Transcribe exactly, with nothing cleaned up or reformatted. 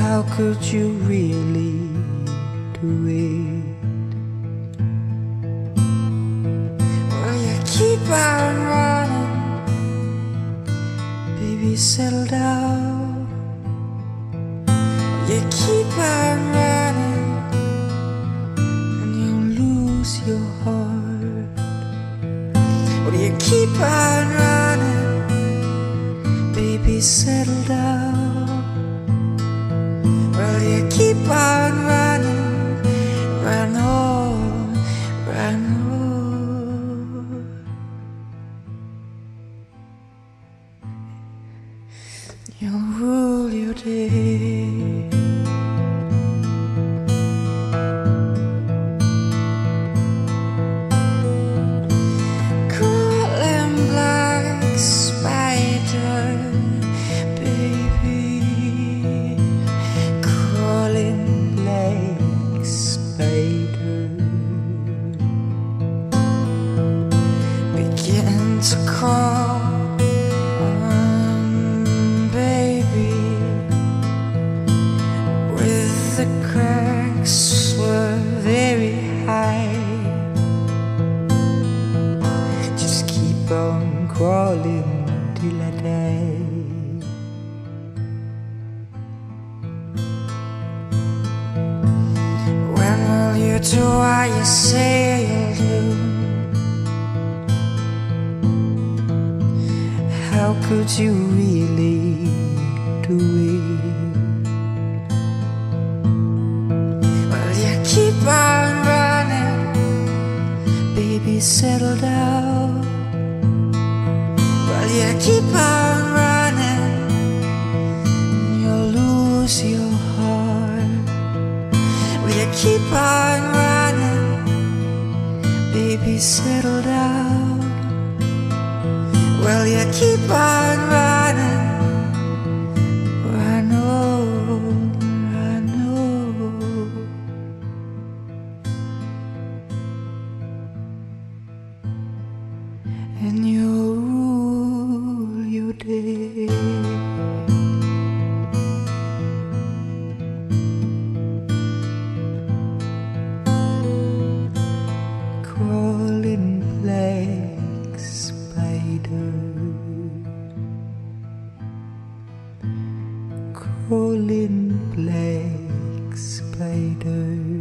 How could you really do it? Well, you keep on running, baby, settle down. You keep on running and you'll lose your heart. Well, you keep on running, baby, settle down. Well, you keep on running, run on, run on. You'll rule your day. Crawling black spider, baby. Crawling black spider, begin to crawl on, baby, with the cracks were very high. Just keep on crawling till I die. When will you do what you say you'll do? How could you really do it? Well, you keep on running, baby, settle down. Well, you keep on running and you'll lose your heart. Well, you keep on running, baby, settle down. Well, you keep on running, run on, run on. And you'll rule your day. Crawling black spider, crawling black spider.